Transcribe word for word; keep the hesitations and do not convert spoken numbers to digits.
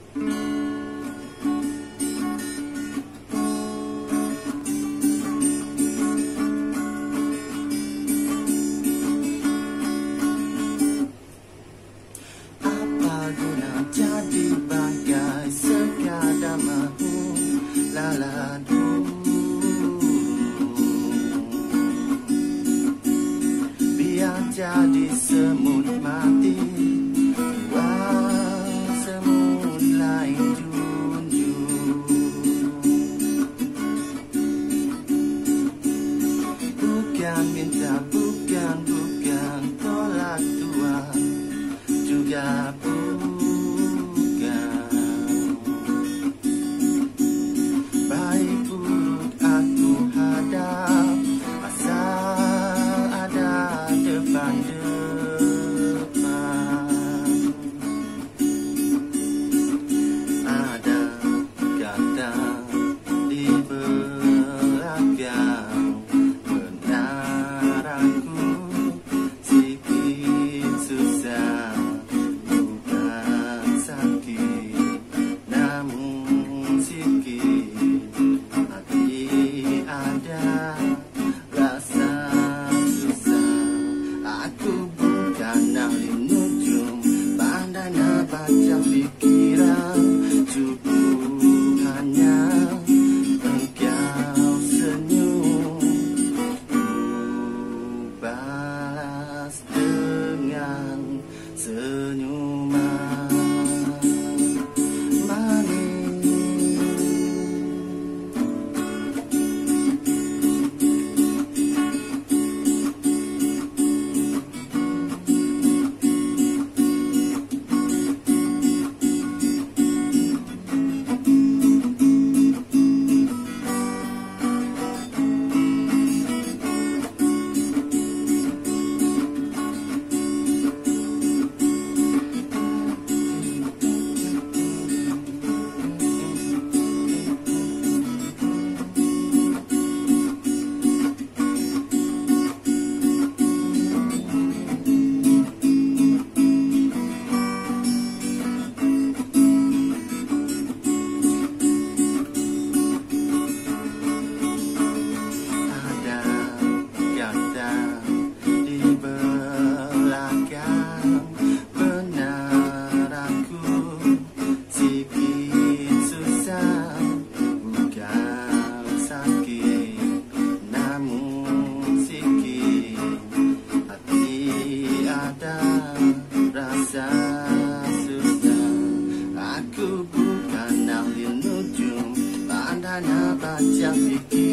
Apa guna jadi bagai sekadar mahu laladu? Biar jadi semut mati, wah semut lain junjung. Bukan minta, bukan, bukan tolak Tuhan, juga bukan. Baik buruk aku hadap, asal ada depan-depan. Ada kata di belakang, benar aku sikit susah, bukan sakit, namun sikit hati ada rasa susah. Aku bukan ahli nujum, pandai nak baca pikiran, cukup hanya engkau senyum, ku balas dengan senyuman manis. Aku bukan ahli nujum, pandai nak baca pikiran.